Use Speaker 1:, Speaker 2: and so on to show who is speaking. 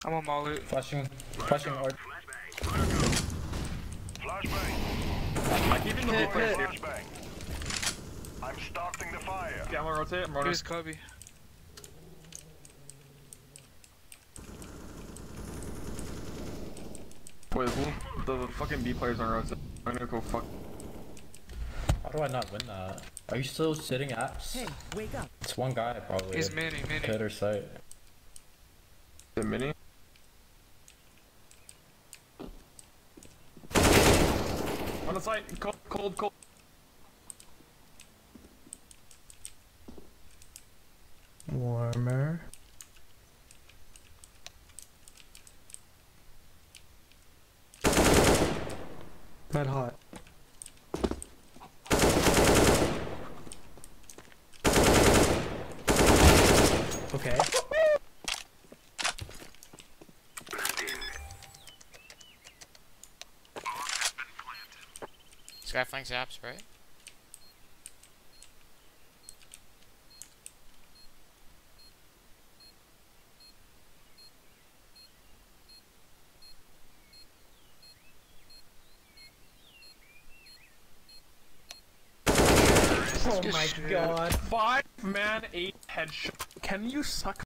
Speaker 1: I'm on my loot.
Speaker 2: Flashing art.
Speaker 3: Flashbang.
Speaker 4: I keep in the
Speaker 1: Hit, hit.
Speaker 3: Flashbang. I'm starting the fire.
Speaker 4: Okay, I'm gonna rotate. I'm
Speaker 1: He
Speaker 4: running.
Speaker 1: was Kobe.
Speaker 4: Wait, the fucking B players aren't rotating. I'm gonna go fuck.
Speaker 2: How do I not win that? Are you still sitting apps?
Speaker 5: Hey, wake up.
Speaker 2: It's one guy probably.
Speaker 1: He's mini.
Speaker 2: Pit or site.
Speaker 4: The mini? On the site, cold.
Speaker 2: Warmer.
Speaker 6: Red hot. Okay.
Speaker 7: This guy flanks apps, right?
Speaker 6: Oh my god.
Speaker 4: 5-man 8 headshot. Can you suck